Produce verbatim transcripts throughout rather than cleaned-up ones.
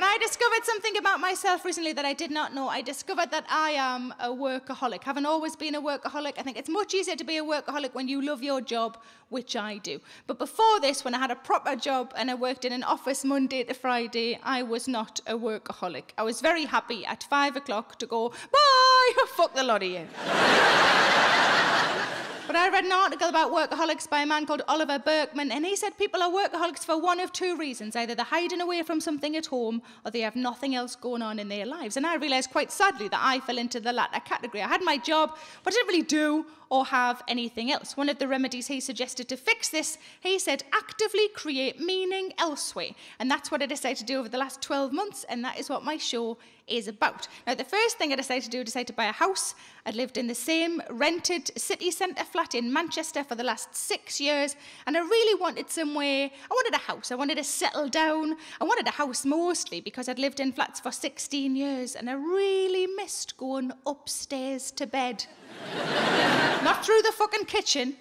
But I discovered something about myself recently that I did not know. I discovered that I am a workaholic. Haven't always been a workaholic. I think it's much easier to be a workaholic when you love your job, which I do. But before this, when I had a proper job and I worked in an office Monday to Friday, I was not a workaholic. I was very happy at five o'clock to go, bye, fuck the lot of you. But I read an article about workaholics by a man called Oliver Berkman, and he said people are workaholics for one of two reasons. Either they're hiding away from something at home, or they have nothing else going on in their lives. And I realised quite sadly that I fell into the latter category. I had my job, but I didn't really do or have anything else. One of the remedies he suggested to fix this, he said, actively create meaning elsewhere. And that's what I decided to do over the last twelve months, and that is what my show is about. Now, the first thing I decided to do, I decided to buy a house. I'd lived in the same rented city centre flat in Manchester for the last six years, and I really wanted somewhere, I wanted a house, I wanted to settle down. I wanted a house mostly because I'd lived in flats for sixteen years, and I really missed going upstairs to bed. Not through the fucking kitchen.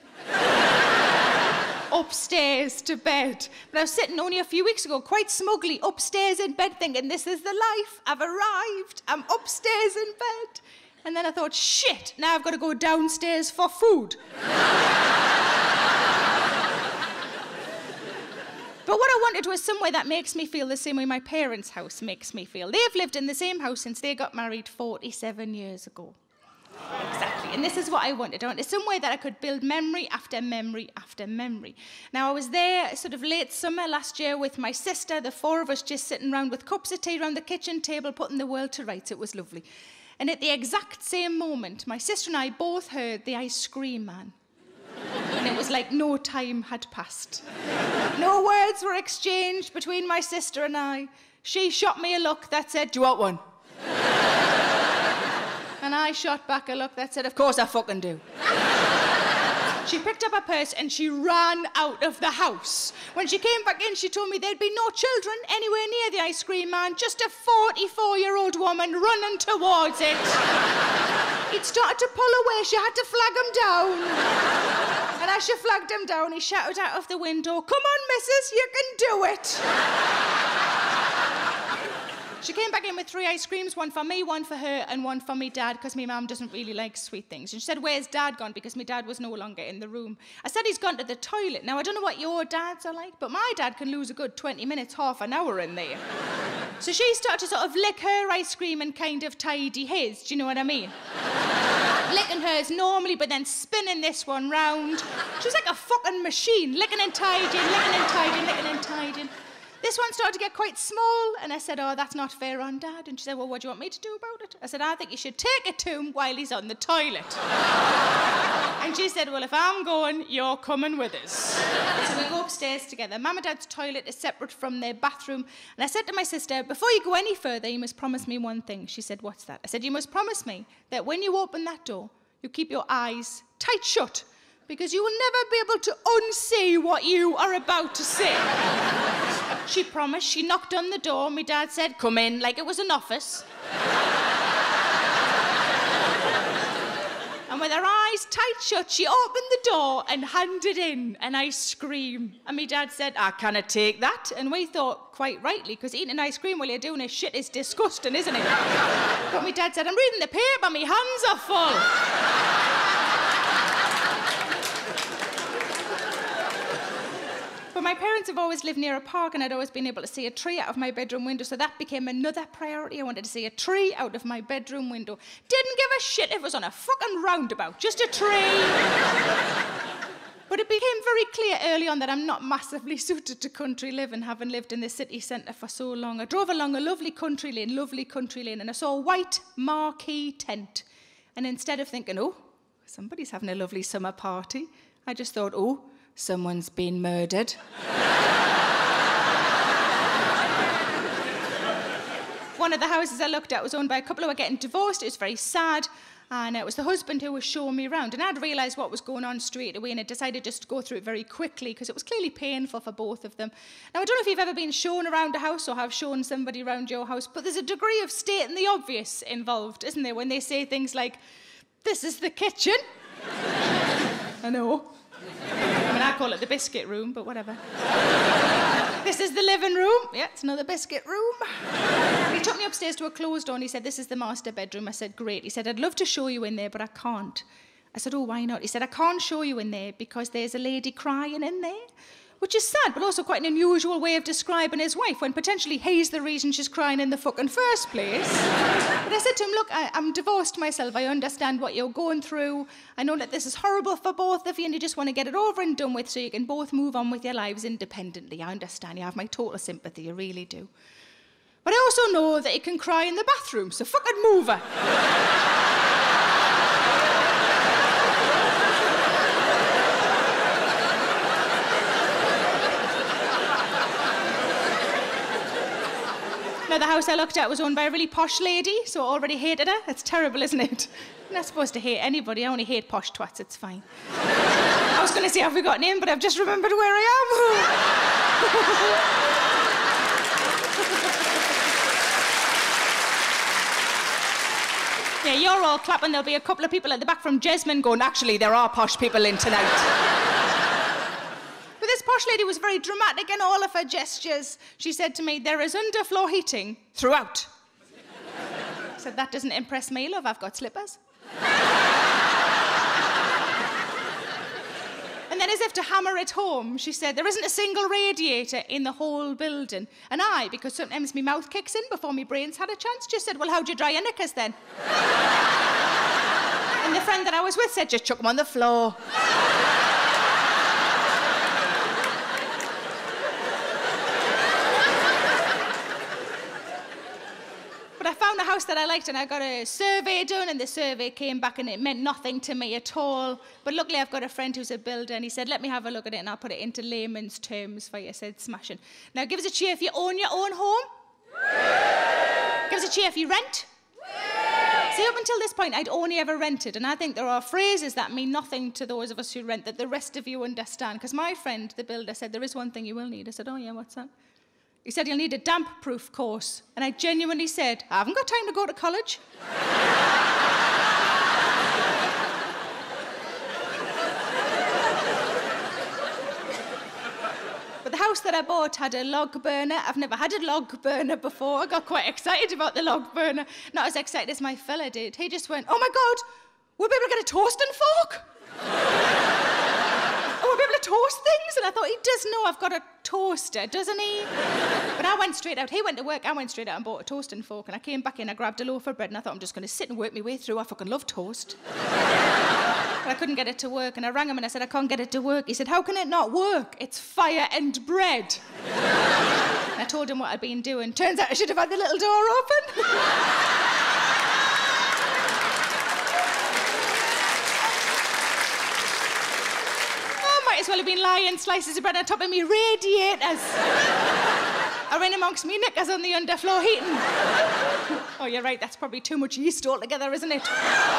Upstairs to bed. But I was sitting only a few weeks ago, quite smugly, upstairs in bed, thinking, this is the life. I've arrived. I'm upstairs in bed. And then I thought, shit, now I've got to go downstairs for food. But what I wanted was somewhere that makes me feel the same way my parents' house makes me feel. They've lived in the same house since they got married forty-seven years ago. Exactly, and this is what I wanted. I wanted somewhere that I could build memory after memory after memory. Now, I was there sort of late summer last year with my sister, the four of us just sitting around with cups of tea around the kitchen table, putting the world to rights. It was lovely. And at the exact same moment, my sister and I both heard the ice cream man. And it was like no time had passed. No words were exchanged between my sister and I. She shot me a look that said, do you want one? And I shot back a look that said, of course I fucking do. She picked up her purse and she ran out of the house. When she came back in, she told me there'd be no children anywhere near the ice cream man, just a forty-four-year-old woman running towards it. He'd started to pull away. She had to flag him down. And as she flagged him down, he shouted out of the window, come on, missus, you can do it. She came back in with three ice creams, one for me, one for her, and one for me dad, because my mum doesn't really like sweet things. And she said, where's dad gone? Because my dad was no longer in the room. I said, he's gone to the toilet. Now, I don't know what your dads are like, but my dad can lose a good twenty minutes, half an hour in there. So she started to sort of lick her ice cream and kind of tidy his, do you know what I mean? Licking hers normally, but then spinning this one round. She was like a fucking machine, licking and tidying, licking and tidying, licking and tidying. This one started to get quite small, and I said, oh, that's not fair on Dad. And she said, well, what do you want me to do about it? I said, I think you should take it to him while he's on the toilet. And she said, well, if I'm going, you're coming with us. So we go upstairs together. Mum and Dad's toilet is separate from their bathroom. And I said to my sister, before you go any further, you must promise me one thing. She said, what's that? I said, you must promise me that when you open that door, you keep your eyes tight shut, because you will never be able to unsee what you are about to say. She promised. She knocked on the door. My dad said, come in, like it was an office. And with her eyes tight shut, she opened the door and handed in an ice cream. And my dad said, I cannot take that. And we thought, quite rightly, because eating an ice cream while you're doing this shit is disgusting, isn't it? But my dad said, I'm reading the paper, my hands are full. But my parents have always lived near a park, and I'd always been able to see a tree out of my bedroom window, so that became another priority. I wanted to see a tree out of my bedroom window. Didn't give a shit if it was on a fucking roundabout, just a tree. But it became very clear early on that I'm not massively suited to country living, having lived in the city centre for so long. I drove along a lovely country lane, lovely country lane, and I saw a white marquee tent. And instead of thinking, oh, somebody's having a lovely summer party, I just thought, oh, someone's been murdered. One of the houses I looked at was owned by a couple who were getting divorced. It was very sad, and it was the husband who was showing me around. And I'd realised what was going on straight away, and I decided just to go through it very quickly because it was clearly painful for both of them. Now, I don't know if you've ever been shown around a house or have shown somebody around your house, but there's a degree of stating the obvious involved, isn't there, when they say things like, this is the kitchen. I know. I mean, I call it the biscuit room, but whatever. This is the living room. Yeah, it's another biscuit room. He took me upstairs to a closed door and he said, this is the master bedroom. I said, great. He said, I'd love to show you in there, but I can't. I said, oh, why not? He said, I can't show you in there because there's a lady crying in there. Which is sad, but also quite an unusual way of describing his wife, when potentially he's the reason she's crying in the fucking first place. But I said to him, look, I, I'm divorced myself. I understand what you're going through. I know that this is horrible for both of you, and you just want to get it over and done with so you can both move on with your lives independently. I understand. You have my total sympathy. You really do. But I also know that you can cry in the bathroom, so fucking move her. Now, the house I looked at was owned by a really posh lady, so I already hated her. It's terrible, isn't it? I'm not supposed to hate anybody. I only hate posh twats. It's fine. I was going to say, have we gotten in? But I've just remembered where I am. Yeah, you're all clapping. There'll be a couple of people at the back from Jesmond going, actually, there are posh people in tonight. This posh lady was very dramatic in all of her gestures. She said to me, there is underfloor heating throughout. I said, that doesn't impress me, love. I've got slippers. And then, as if to hammer it home, she said, there isn't a single radiator in the whole building. And I, because sometimes my mouth kicks in before my brain's had a chance, just said, well, how'd you dry your knickers then? And the friend that I was with said, just chuck them on the floor. But I found a house that I liked and I got a survey done, and the survey came back and it meant nothing to me at all. But luckily I've got a friend who's a builder and he said, let me have a look at it and I'll put it into layman's terms for you. I said, smashing. Now give us a cheer if you own your own home. Give us a cheer if you rent. See, up until this point I'd only ever rented, and I think there are phrases that mean nothing to those of us who rent that the rest of you understand. Because my friend, the builder, said, there is one thing you will need. I said, oh yeah, what's that? He said, you'll need a damp-proof course. And I genuinely said, I haven't got time to go to college. But the house that I bought had a log burner. I've never had a log burner before. I got quite excited about the log burner. Not as excited as my fella did. He just went, oh my God, we'll be able to get a toasting fork. Oh, we'll be able to toast things? And I thought, he does know I've got a toaster, doesn't he? But I went straight out. He went to work, I went straight out and bought a toasting fork. And I came back in, I grabbed a loaf of bread, and I thought, I'm just going to sit and work my way through. I fucking love toast. But I couldn't get it to work. And I rang him and I said, I can't get it to work. He said, how can it not work? It's fire and bread. And I told him what I'd been doing. Turns out I should have had the little door open. Might as well have been lying slices of bread on top of me radiators. Are in amongst me knickers on the underfloor heating. Oh, you're right, that's probably too much yeast altogether, isn't it?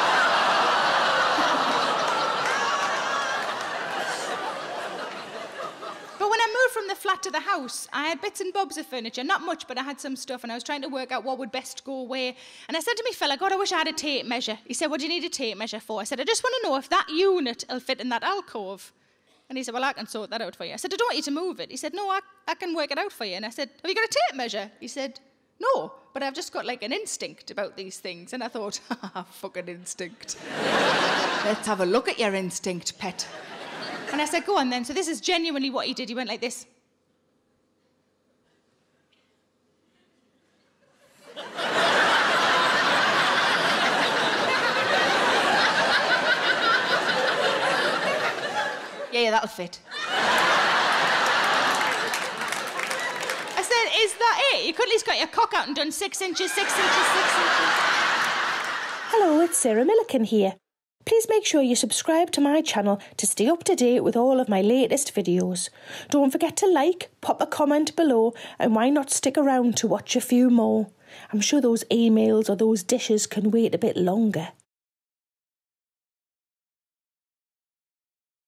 But when I moved from the flat to the house, I had bits and bobs of furniture, not much, but I had some stuff, and I was trying to work out what would best go where. And I said to me fella, God, I wish I had a tape measure. He said, what do you need a tape measure for? I said, I just want to know if that unit will fit in that alcove. And he said, well, I can sort that out for you. I said, I don't want you to move it. He said, no, I, I can work it out for you. And I said, have you got a tape measure? He said, no, but I've just got like an instinct about these things. And I thought, ha, fucking instinct. Let's have a look at your instinct, pet. And I said, go on then. So this is genuinely what he did. He went like this. Yeah, yeah, that'll fit. I said, is that it? You could at least got your cock out and done six inches, six inches, six inches. Hello, it's Sarah Millican here. Please make sure you subscribe to my channel to stay up to date with all of my latest videos. Don't forget to like, pop a comment below, and why not stick around to watch a few more? I'm sure those emails or those dishes can wait a bit longer.